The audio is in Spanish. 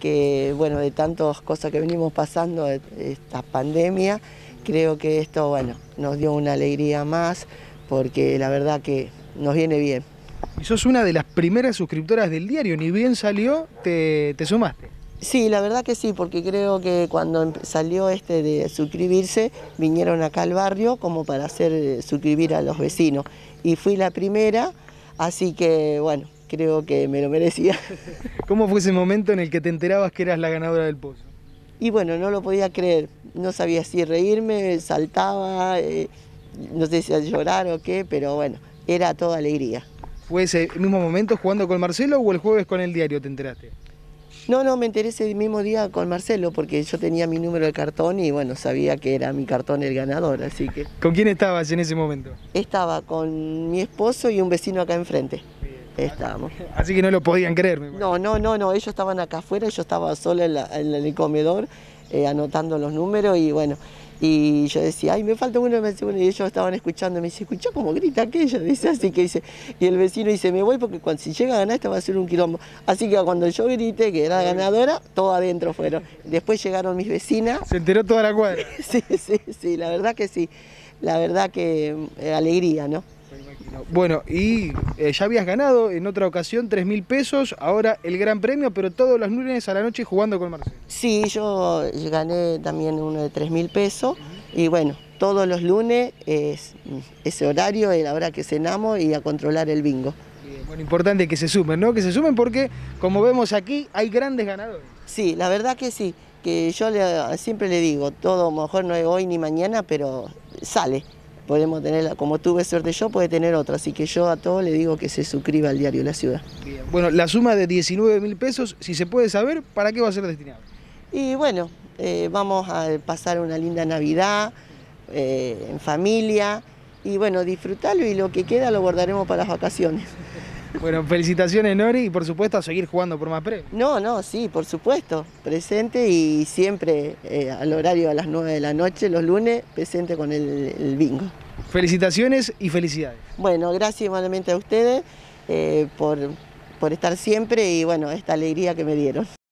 que, bueno, de tantas cosas que venimos pasando, esta pandemia, creo que esto, bueno, nos dio una alegría más, porque la verdad que nos viene bien. Y sos una de las primeras suscriptoras del diario, ni bien salió, te sumaste. Sí, la verdad que sí, porque creo que cuando salió de suscribirse, vinieron acá al barrio como para hacer suscribir a los vecinos. Y fui la primera, así que bueno, creo que me lo merecía. ¿Cómo fue ese momento en el que te enterabas que eras la ganadora del pozo? Y bueno, no lo podía creer, no sabía si reírme, saltaba, no sé si a llorar o qué, pero bueno, era toda alegría. ¿Fue ese mismo momento jugando con Marcelo o el jueves con el diario te enteraste? No, me enteré ese mismo día con Marcelo, porque yo tenía mi número de cartón y bueno, sabía que era mi cartón el ganador, así que... ¿Con quién estabas en ese momento? Estaba con mi esposo y un vecino acá enfrente. Estábamos. Así que no lo podían creer. No, ellos estaban acá afuera, yo estaba sola en el comedor anotando los números y bueno, y yo decía, ay, me falta uno, y ellos estaban escuchando, me dice, escuchá cómo grita aquella, dice, así que dice, y el vecino dice, me voy porque si llega a ganar esta va a ser un quilombo. Así que cuando yo grité que era ganadora, todo adentro fueron. Después llegaron mis vecinas. Se enteró toda la cuadra. Sí, la verdad que sí, la verdad que alegría, ¿no? Bueno, y ya habías ganado en otra ocasión 3.000 pesos, ahora el gran premio, pero todos los lunes a la noche jugando con Marcelo. Sí, yo gané también uno de 3.000 pesos y bueno, todos los lunes ese horario es la hora que cenamos y a controlar el bingo. Bueno, importante que se sumen, ¿no? Que se sumen porque, como vemos aquí, hay grandes ganadores. Sí, la verdad que sí, que yo siempre le digo, todo, a lo mejor no es hoy ni mañana, pero sale. Podemos tener, como tuve suerte yo, puede tener otra, así que yo a todos le digo que se suscriba al diario La Ciudad. Bien. Bueno, la suma de 19.000 pesos, si se puede saber, ¿para qué va a ser destinado? Y bueno, vamos a pasar una linda Navidad en familia y bueno, disfrutarlo y lo que queda lo guardaremos para las vacaciones. Bueno, felicitaciones Nori y por supuesto a seguir jugando por más premios. No, sí, por supuesto, presente y siempre al horario a las 9 de la noche, los lunes, presente con el bingo. Felicitaciones y felicidades. Bueno, gracias igualmente a ustedes por estar siempre y bueno, esta alegría que me dieron.